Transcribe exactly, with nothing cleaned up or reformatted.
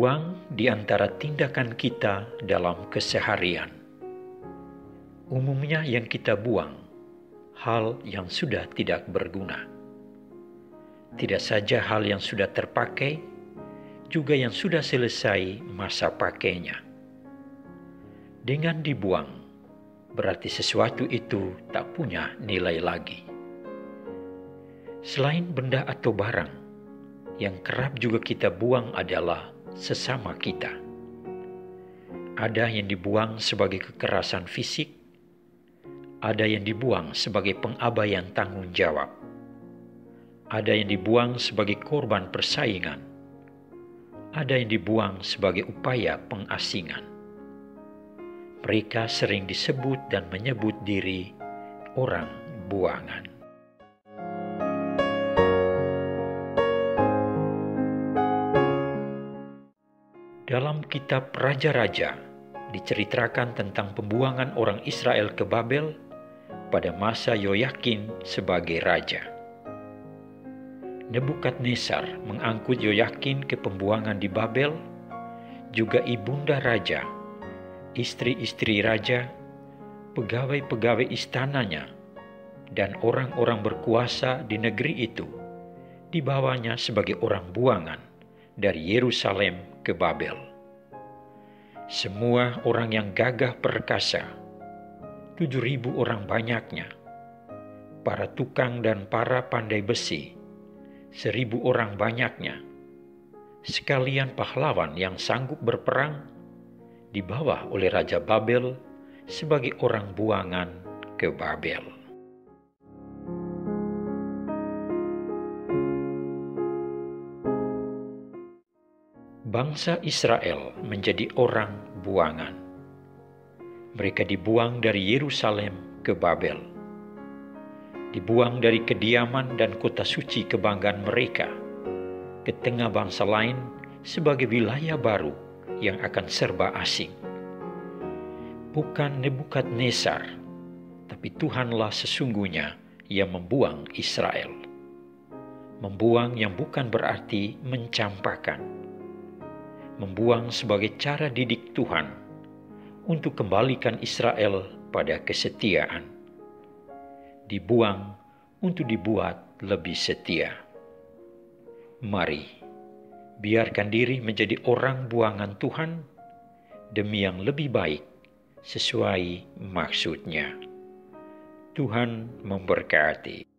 Buang di antara tindakan kita dalam keseharian. Umumnya yang kita buang, hal yang sudah tidak berguna. Tidak saja hal yang sudah terpakai, juga yang sudah selesai masa pakainya. Dengan dibuang, berarti sesuatu itu tak punya nilai lagi. Selain benda atau barang, yang kerap juga kita buang adalah sesama kita. Ada yang dibuang sebagai kekerasan fisik, ada yang dibuang sebagai pengabaian tanggung jawab, ada yang dibuang sebagai korban persaingan, ada yang dibuang sebagai upaya pengasingan. Mereka sering disebut dan menyebut diri orang buangan. Dalam kitab Raja-Raja diceritakan tentang pembuangan orang Israel ke Babel pada masa Yoyakin sebagai raja. Nebukadnezar mengangkut Yoyakin ke pembuangan di Babel, juga ibunda raja, istri-istri raja, pegawai-pegawai istananya, dan orang-orang berkuasa di negeri itu dibawanya sebagai orang buangan dari Yerusalem ke Babel. Semua orang yang gagah perkasa, tujuh ribu orang banyaknya, para tukang dan para pandai besi, seribu orang banyaknya, sekalian pahlawan yang sanggup berperang, dibawa oleh Raja Babel sebagai orang buangan ke Babel. Bangsa Israel menjadi orang buangan. Mereka dibuang dari Yerusalem ke Babel. Dibuang dari kediaman dan kota suci kebanggaan mereka ke tengah bangsa lain sebagai wilayah baru yang akan serba asing. Bukan Nebukadnezar, tapi Tuhanlah sesungguhnya yang membuang Israel. Membuang yang bukan berarti mencampakkan. Membuang sebagai cara didik Tuhan untuk kembalikan Israel pada kesetiaan. Dibuang untuk dibuat lebih setia. Mari, biarkan diri menjadi orang buangan Tuhan demi yang lebih baik sesuai maksudnya. Tuhan memberkati.